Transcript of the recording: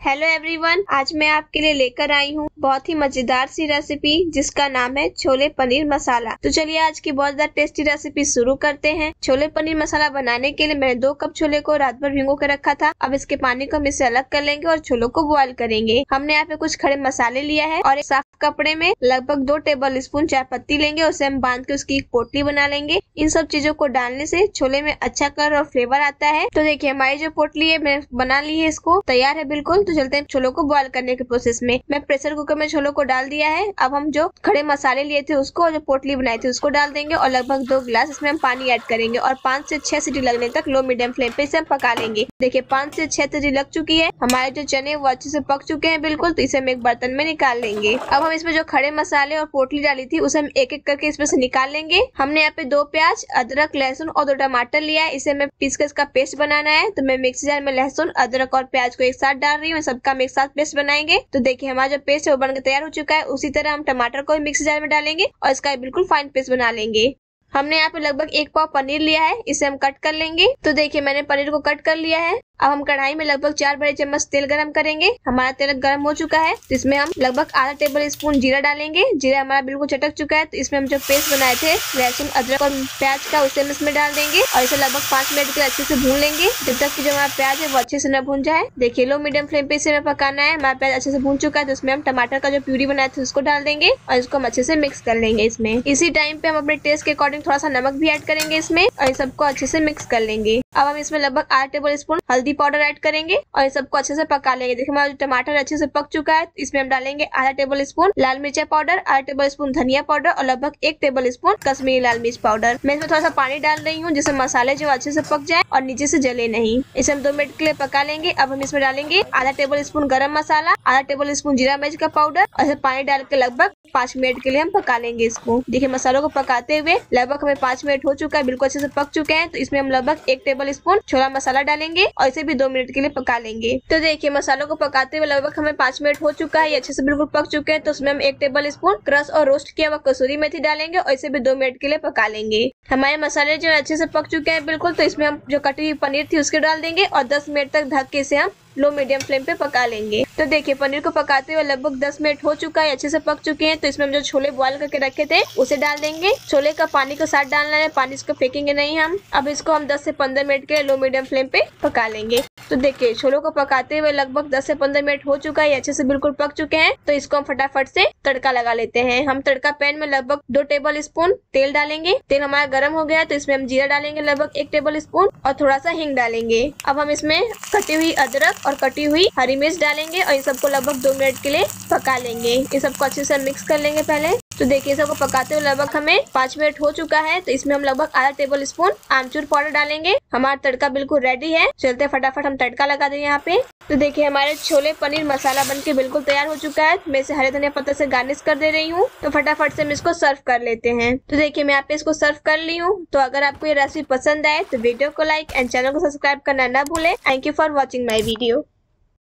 Hello everyone, आज मैं आपके लिए लेकर आई हूँ बहुत ही मजेदार सी रेसिपी जिसका नाम है छोले पनीर मसाला। तो चलिए आज की बहुत ज्यादा टेस्टी रेसिपी शुरू करते हैं। छोले पनीर मसाला बनाने के लिए मैंने 2 कप छोले को रात भर भिगो कर रखा था। अब इसके पानी को हम इससे अलग कर लेंगे और छोलों को बॉयल करेंगे। हमने यहाँ पे कुछ खड़े मसाले लिया है और एक साफ कपड़े में लगभग 2 टेबल स्पून चाय पत्ती लेंगे। उसे हम बांध के उसकी एक पोटली बना लेंगे। इन सब चीजों को डालने से छोले में अच्छा कलर और फ्लेवर आता है। तो देखिए हमारी जो पोटली है मैं बना ली है, इसको तैयार है बिल्कुल। तो चलते हैं छोलों को बॉयल करने के प्रोसेस में। मैं प्रेशर कुकर में छोलों को डाल दिया है। अब हम जो खड़े मसाले लिए थे उसको और जो पोटली बनाई थी उसको डाल देंगे और लगभग 2 गिलास इसमें हम पानी ऐड करेंगे और 5 से 6 सीटी लगने तक लो मीडियम फ्लेम पे इसे हम पका लेंगे। देखिए 5 से 6 सीटी लग चुकी है। हमारे जो चने वो अच्छे से पक चुके हैं बिल्कुल। तो इसे हम एक बर्तन में निकाल लेंगे। अब हम इसमें जो खड़े मसाले और पोटली डाली थी उसे हम एक एक करके इसमें से निकाल लेंगे। हमने यहाँ पे 2 प्याज, अदरक, लहसुन और 2 टमाटर लिया है। इसे हमें पीस कर इसका पेस्ट बनाना है। तो मैं मिक्सी जार में लहसुन, अदरक और प्याज को एक साथ डाल रही हूँ। सबका हम एक साथ पेस्ट बनाएंगे। तो देखिए हमारा जो पेस्ट है वो बनकर तैयार हो चुका है। उसी तरह हम टमाटर को भी मिक्सी जार में डालेंगे और इसका बिल्कुल फाइन पेस्ट बना लेंगे। हमने यहाँ पे लगभग 1 पाव पनीर लिया है। इसे हम कट कर लेंगे। तो देखिए मैंने पनीर को कट कर लिया है। अब हम कढ़ाई में लगभग 4 बड़े चम्मच तेल गरम करेंगे। हमारा तेल गरम हो चुका है। तो इसमें हम लगभग आधा टेबल स्पून जीरा डालेंगे। जीरा हमारा बिल्कुल चटक चुका है। तो इसमें हम जो पेस्ट बनाए थे लहसुन, अदरक और प्याज का उसे हम इसमें डाल देंगे और इसे लगभग 5 मिनट के लिए अच्छे से भून लेंगे जब तक कि जो हमारा प्याज है वो अच्छे से न भून जाए। देखिए लो मीडियम फ्लेम पे इसे पकाना है। हमारा प्याज अच्छे से भून चुका है। तो इसमें हम टमाटर का जो प्यूरी बनाए थे उसको डाल देंगे और इसको हम अच्छे से मिक्स कर लेंगे। इसमें इसी टाइम पे हम अपने टेस्ट के अकॉर्डिंग थोड़ा सा नमक भी ऐड करेंगे इसमें और इन सबको अच्छे से मिक्स कर लेंगे। अब हम इसमें लगभग 8 टेबल स्पून हल्दी पाउडर ऐड करेंगे और इन सबको अच्छे से पका लेंगे। देखिए हमारा टमाटर अच्छे से पक चुका है। इसमें हम डालेंगे आधा टेबल स्पून लाल मिर्चा पाउडर, आधा टेबल स्पून धनिया पाउडर और लगभग 1 टेबल स्पून कश्मीरी लाल मिर्च पाउडर। मैं इसमें थोड़ा सा पानी डाल रही हूँ जिससे मसाले जो अच्छे से पक जाए और नीचे से जले नहीं। इसे हम 2 मिनट के लिए पका लेंगे। अब हम इसमें डालेंगे आधा टेबल स्पून गरम मसाला, आधा टेबल स्पून जीरा मिर्च का पाउडर और इसे पानी डाल के लगभग 5 मिनट के लिए हम पका लेंगे इसको। देखिए मसालों को पकाते हुए लगभग हमें 5 मिनट हो चुका है, बिल्कुल अच्छे से पक चुके हैं। तो इसमें हम लगभग 1 टेबल स्पून छोला मसाला डालेंगे और इसे भी 2 मिनट के लिए पका लेंगे। तो देखिए मसालों को पकाते हुए लगभग हमें 5 मिनट हो चुका है। ये अच्छे से बिल्कुल पक चुके हैं। तो उसमें हम 1 टेबल स्पून क्रश और रोस्ट किया हुआ कसूरी मेथी डालेंगे और इसे भी 2 मिनट के लिए पका लेंगे। हमारे मसाले जो अच्छे से पक चुके हैं बिल्कुल। तो इसमें हम जो कटी हुई पनीर थी उसके डाल देंगे और 10 मिनट तक ढक के इसे हम लो मीडियम फ्लेम पे पका लेंगे। तो देखिए पनीर को पकाते हुए लगभग 10 मिनट हो चुका है, अच्छे से पक चुके हैं। तो इसमें हम जो छोले बॉईल करके रखे थे उसे डाल देंगे। छोले का पानी को साथ डालना है, पानी इसको फेंकेंगे नहीं हम। अब इसको हम 10 से 15 मिनट के लो मीडियम फ्लेम पे पका लेंगे। तो देखिए छोलों को पकाते हुए लगभग 10 से 15 मिनट हो चुका है, अच्छे से बिल्कुल पक चुके हैं। तो इसको हम फटाफट से तड़का लगा लेते हैं। हम तड़का पैन में लगभग 2 टेबल स्पून तेल डालेंगे। तेल हमारा गर्म हो गया है। तो इसमें हम जीरा डालेंगे लगभग 1 टेबल स्पून और थोड़ा सा हींग डालेंगे। अब हम इसमें कटी हुई अदरक और कटी हुई हरी मिर्च डालेंगे और इन सबको लगभग 2 मिनट के लिए पका लेंगे। इन सबको अच्छे से मिक्स कर लेंगे पहले। तो देखिए सबको पकाते हुए लगभग हमें 5 मिनट हो चुका है। तो इसमें हम लगभग आधा टेबल स्पून आमचूर पाउडर डालेंगे। हमारा तड़का बिल्कुल रेडी है। चलते फटाफट हम तड़का लगा दें यहाँ पे। तो देखिए हमारे छोले पनीर मसाला बनके बिल्कुल तैयार हो चुका है। मैं इसे हरे धनिया पत्ता से गार्निश कर दे रही हूँ। तो फटाफट से हम इसको सर्व कर लेते हैं। तो देखिए मैं यहाँ पे इसको सर्व कर ली हूँ। तो अगर आपको ये रेसिपी पसंद आए तो वीडियो को लाइक एंड चैनल को सब्सक्राइब करना ना भूले। Thank you for watching my video.